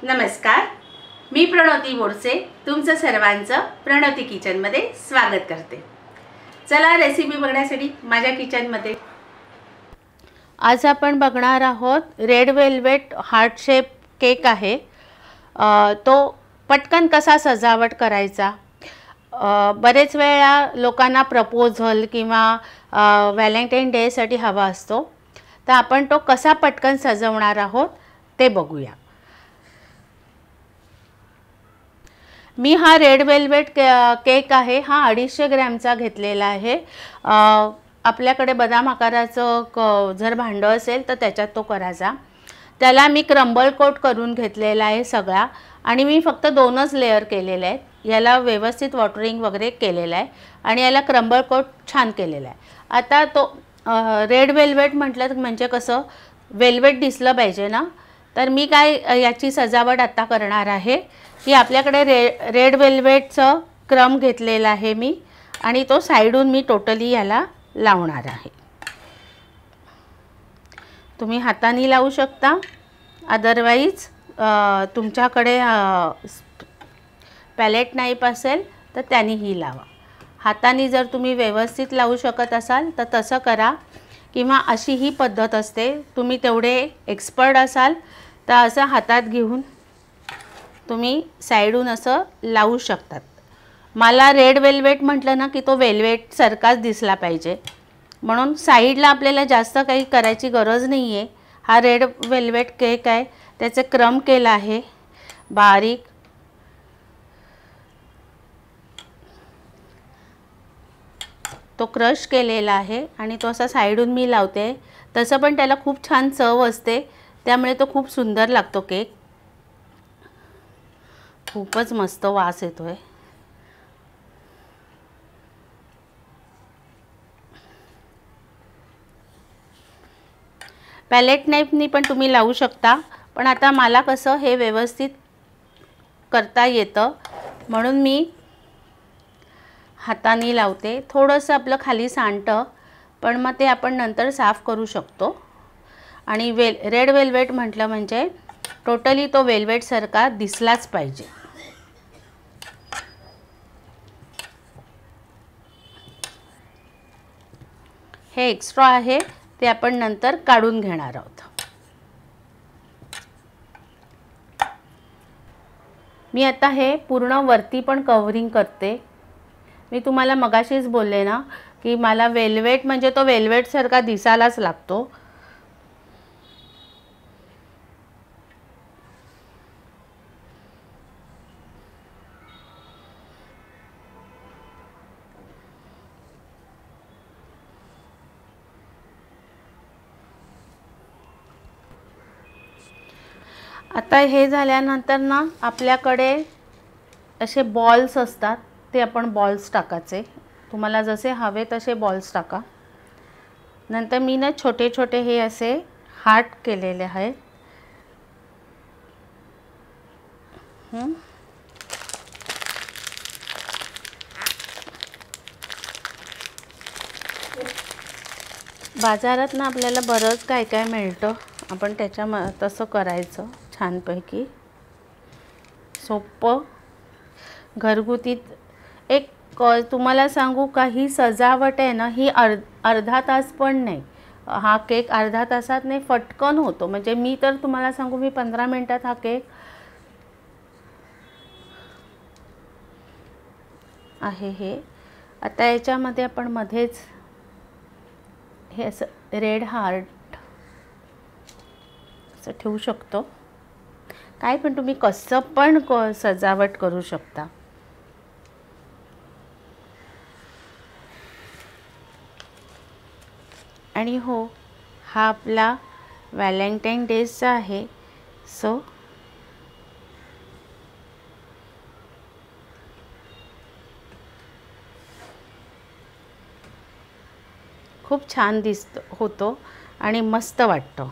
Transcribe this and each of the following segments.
नमस्कार, मी प्रणवती बोरसे तुमचं सर्वांचं प्रणवती किचनमध्ये स्वागत करते। चला रेसिपी बघण्यासाठी माझ्या किचनमध्ये आज आपण बघणार आहोत red velvet heart shape cake आहे। तो पटकन कसा सजावट करायचा। बरेच वेळा लोकांना प्रपोजल किंवा व्हॅलेंटाईन डे साठी हवा असतो, तर आपण तो कसा पटकन सजवणार आहोत ते बघूया। मी हा रेड वेल्वेट केक आहे हा 250 ग्रॅमचा घेतलेला आहे। आपल्याकडे बदाम आकाराचं जर भांडं असेल तर त्याच्यात तो करायचा। त्याला मी क्रम्बल कोट करून घेतलेला आहे सगळा, आणि मी फक्त 2च लेयर केलेले आहेत। याला व्यवस्थित वॉटरिंग वगैरे केलेलं आहे आणि याला क्रम्बल कोट छान केलेला आहे। आता तो रेड वेल्वेट म्हटलं म्हणजे कसं वेल्वेट दिसलं पाहिजे ना, तर मी काय याची सजावट आता करणार आहे की आपल्याकडे रेड वेल्वेटचं क्रम घेतलेला आहे मी, आणि तो साइडून मी टोटली याला लावणार आहे। तुम्ही हाताने लावू शकता, अदरवाइज तुमच्याकडे पॅलेट नाईफ असेल तर त्यानेही लावा। हाताने जर तुम्ही व्यवस्थित लावू शकत असाल तर तसं करा, किंवा अशी ही पद्धत असते। तुम्ही तेवढे एक्सपर्ट असाल तर असं हातात घेऊन तुम्ही साइडून असं लावू शकतात। मला रेड वेल्वेट म्हटलं ना की तो वेल्वेट सारखाच दिसला पाहिजे, म्हणून साइडला आपल्याला जास्त काही करायची गरज नाही आहे। हा रेड वेल्वेट केक आहे, त्याचे क्रम केला आहे बारीक। तो क्रश केलेला आहे आणि तो असा साइडून मी लावते। तसं पण त्याला खूप छान चव असते, त्यामुळे तो खूप सुंदर लागतो केक। खूपच मस्त वास येतोय। पॅलेट नाईफनी पण तुम्ही लावू शकता, पण आता मला कसं हे व्यवस्थित करता येतं म्हणून मी हाताने लावते। थोडंसं आपलं खाली सांडतं, पण मग ते आपण नंतर साफ करू शकतो। आणि रेड वेल्वेट म्हटलं म्हणजे टोटली तो वेल्वेट सारखा दिसलाच पाहिजे। हे एक्स्ट्रा आहे ते आपण नंतर काढून घेणार आहोत। मी आता हे पूर्ण वरती पण कव्हरिंग करते। मी तुम्हाला मगाशीच बोलले ना की मला वेल्वेट म्हणजे तो वेल्वेट सारखा दिसायलाच लागतो। आता हे झाल्यानंतर ना आपल्याकडे असे बॉल्स असतात, ते आपण बॉल्स टाकायचे। तुम्हाला जसे हवे तसे बॉल्स टाका। नंतर मी ना छोटे छोटे हे असे हार्ट केलेले आहेत। बाजारात ना आपल्याला बरंच काय काय मिळतं, आपण त्याच्या तसं करायचं छानपैकी सोपं घरगुती। एक तुम्हाला सांगू का, ही सजावट आहे ना ही अर्धा तास पण नाही। हा केक अर्धा तासात नाही, फटकन होतो। म्हणजे मी तर तुम्हाला सांगू मी 15 मिनिटात हा केक आहे। हे आता याच्यामध्ये आपण मध्येच हे असं रेड हार्ट असं ठेवू शकतो। काय पण तुम्ही कसं पण सजावट करू शकता। आणि हो, हा आपला व्हॅलेंटाईन डेचा आहे, सो खूप छान होतो आणि मस्त वाटतं।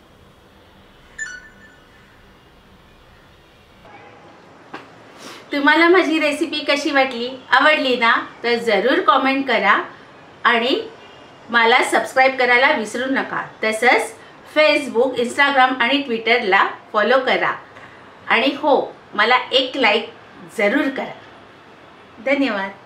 तुम्हाला माझी रेसिपी कशी वाटली, आवडली ना, तर जरूर कमेंट करा आणि मला सबस्क्राइब करायला विसरू नका। तसंच फेसबुक, इंस्टाग्राम आणि ट्विटरला फॉलो करा। आणि हो, मला एक लाईक जरूर करा. धन्यवाद.